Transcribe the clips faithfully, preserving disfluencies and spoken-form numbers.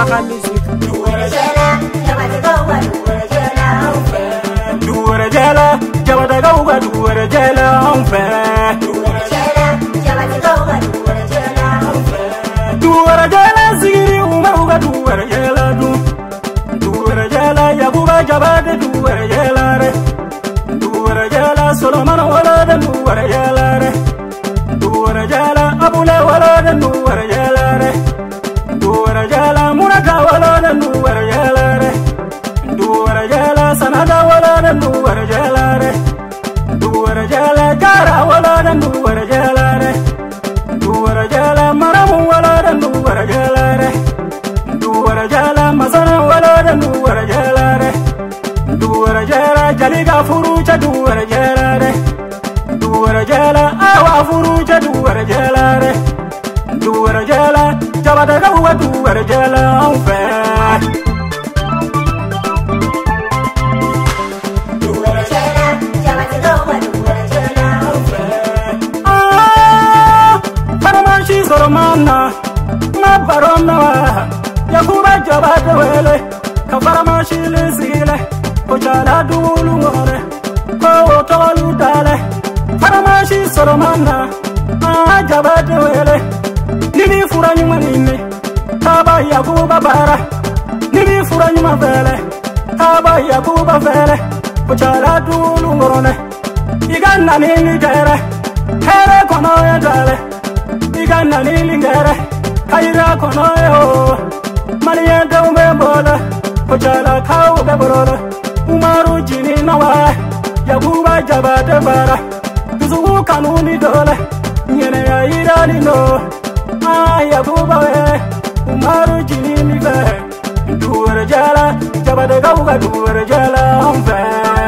Maka musique. Duwara jela, jabata gawa, duwara jela onfe. Duwara jela, jabata gawa, duwara jela onfe. Duwara jela, jabata gawa, duwara jela onfe. Duwara jela sigiri umaruga duwara jela du. Duwara jela yakuba jabata duwara jela re. Duwara jela Solomon wala de duwara jela re. Duwara jela abule wala de duwara jela re. Duwara jela munaka wala de duwara jela re. Duwara jela sanada wala de duwara jela re. Duwara jela jara wala de duwara jela re. Duwara jela maramu wala de duwara jela re. Duwara jela masana wala de duwara jela re. Duwara jela jaliga furuja duwara jela re. Duwara jela awa furuja duwara jela re. Duwara jela jabata gawa duwara jela onfe. Duwara jela, jabata gawa, duwara jela onfe. Ah, faramashi Solomana na barona yakuba jabata wele ka faramashi lisile ko jala dulu ngore ko tolu dale faramashi Solomana ah jabata wele nini furanyu manine taba yakuba bara nini furanyu mavele taba yakuba vele ko jala dulu ngore igana nini jere here kono ya dale igana nini ngere kaira kono yo maniya dawbe bola ko jala kaw be borola umaru jini nawa yakuba jabata bara tuzu kanuni dole nyene ya irani no ah yakuba we umaru jini mi ve duwara jala jabata gawa duwara jala onfe.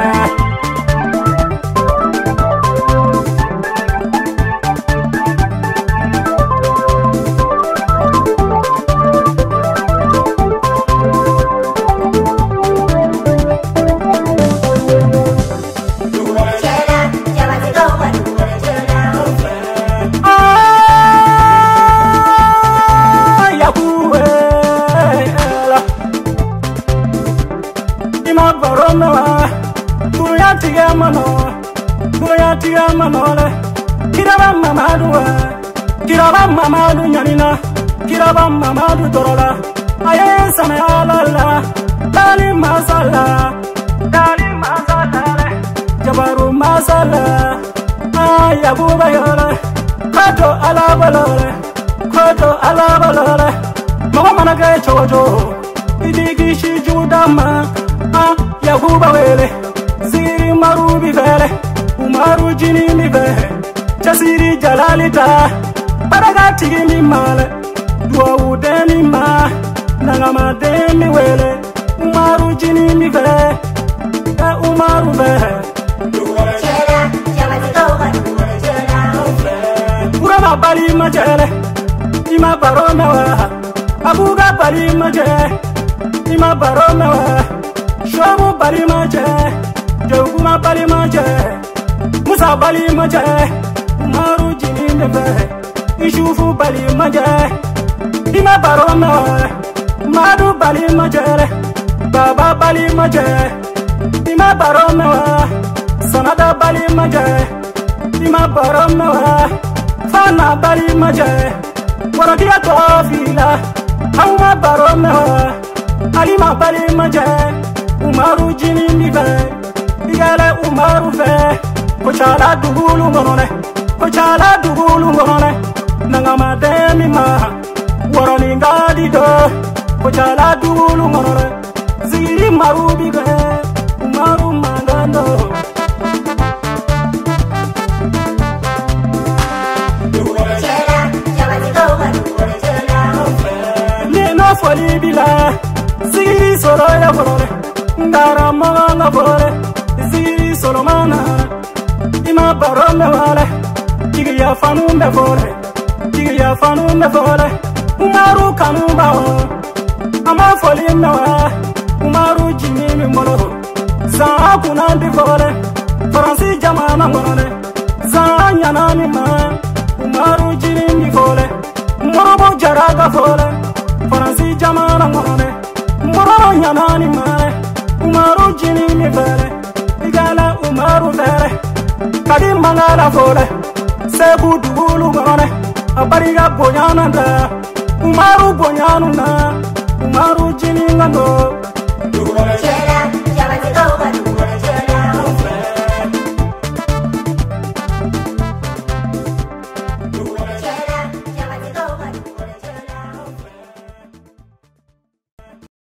Kiraba mamadu kiraba mamadu nyanina kiraba mamadu dorola aye samayala dali masala dali masala jabaru masala ayabuba yola kato alabalole kato alabalole mama manage chojo idigi shijudama ah yabuba wele ziri marubi vele umaru jini mi vele Jasiri jalalita Baraga tigi mi male Duawu deni ma Nangama deni wele Umaru jini mi ve E umaru ve Duwara jela, jabata gawa, duwara jela onfe. Urama bali ma jele Ima baro mewa Abuga bali ma jele Ima baro mewa Shomu bali ma jele Joguma bali ma jele Musa bali ma jele Umaru jini neve Ishufu bali maje Ima barona Madu bali majere Baba bali maje Ima barona Sanada bali maje Ima barona Fana bali maje Warakia tofila Auma barona Alima bali maje Umaru jini neve Igale umaru fe Kochala dugulu ngonone Kochala dugulu ngone Nangama demi ma Waroni ngadi do Kochala dugulu ngone Ziri marubi ge Umaru mangando Duwara jela, jabata gawa, duwara jela onfe. Nino foli bila Ziri solo ya volore Ndara manga volore Ziri solo mana Ima barome wale Kigiya fanu me vole Kigiya fanu me vole Umaru kanu bao Ama foli mewa Umaru jini mi molo Zaa kunandi vole Faransi jamana ngone Zaa nyanani ma Umaru jini mi vole Morobo jaraga vole Faransi jamana jamana ngone Mboro nyamani mare Umaru jini mi vere Igala umaru vere Kadi mangala fole Sebu dulu ngone Abariga bonyana nda Umaru bonyanu na Umaru jini ngando Dugula chela